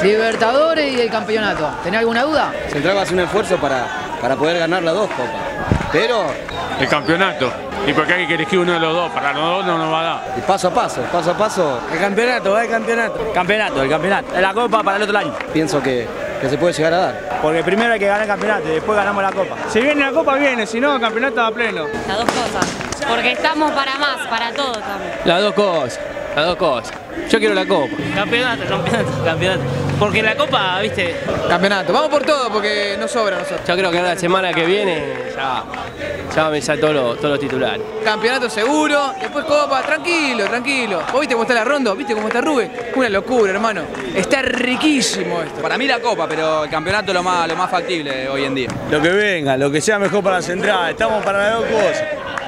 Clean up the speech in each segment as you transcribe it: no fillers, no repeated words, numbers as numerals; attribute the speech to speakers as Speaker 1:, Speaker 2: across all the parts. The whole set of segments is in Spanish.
Speaker 1: Libertadores y el campeonato. ¿Tenés alguna duda?
Speaker 2: Central va a hacer un esfuerzo para poder ganar las dos copas. Pero
Speaker 3: el campeonato. Y porque hay que elegir uno de los dos. Para los dos no nos va a dar.
Speaker 2: y paso a paso,
Speaker 4: El campeonato, el campeonato. Campeonato, el campeonato. La copa para el otro año.
Speaker 2: pienso que se puede llegar a dar.
Speaker 4: Porque primero hay que ganar el campeonato y después ganamos la copa. Si viene la copa, viene. Si no, el campeonato a pleno.
Speaker 5: Las dos cosas. Porque estamos para más, para todo también.
Speaker 6: Las dos cosas, las dos cosas. Yo quiero la copa.
Speaker 7: Campeonato. Porque la copa, viste.
Speaker 8: Campeonato, vamos por todo porque nos sobra a nosotros.
Speaker 6: Yo creo que la semana que viene ya me salen todos los titulares.
Speaker 8: Campeonato seguro, después copa, tranquilo. ¿Vos viste cómo está la Rondo? ¿Viste cómo está Rubén? Una locura, hermano. Está riquísimo esto.
Speaker 9: Para mí la copa, pero el campeonato es lo más factible hoy en día.
Speaker 4: Lo que venga, lo que sea mejor para la Central. Estamos para las dos cosas.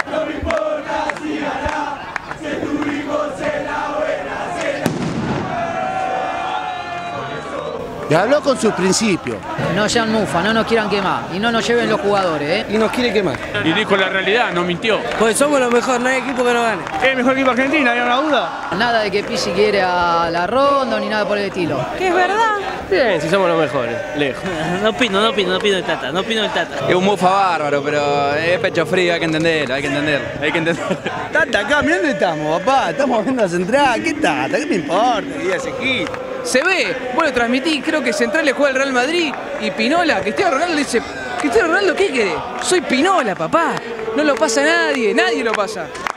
Speaker 10: Y habló con sus principios.
Speaker 1: No sean mufa, no nos quieran quemar y no nos lleven los jugadores, ¿eh?
Speaker 2: Y nos quiere quemar.
Speaker 3: Y dijo la realidad, no mintió.
Speaker 4: Pues somos los mejores, no hay equipo que no gane. ¿Es el mejor equipo argentino? ¿Hay una duda?
Speaker 1: Nada de que Pizzi quiere a la Rondo ni nada por el estilo.
Speaker 5: Que es verdad.
Speaker 6: Bien, si somos los mejores, lejos.
Speaker 7: No opino del Tata.
Speaker 9: Es un mufa bárbaro, pero es pecho frío, hay que entenderlo.
Speaker 4: Tata, acá, mirá dónde estamos, papá. Estamos viendo la Central. ¿Qué Tata? ¿Qué me importa? ¿Qué diga ese equipo?
Speaker 8: Se ve, vos lo transmitís, creo que Central le juega al Real Madrid y Pinola, Cristiano Ronaldo le dice, Cristiano Ronaldo, ¿qué querés? Soy Pinola, papá. No lo pasa nadie lo pasa.